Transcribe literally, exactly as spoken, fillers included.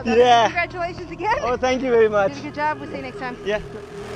Yeah. Congratulations again. Oh, thank you very much. You did a good job. We'll see you next time. Yeah.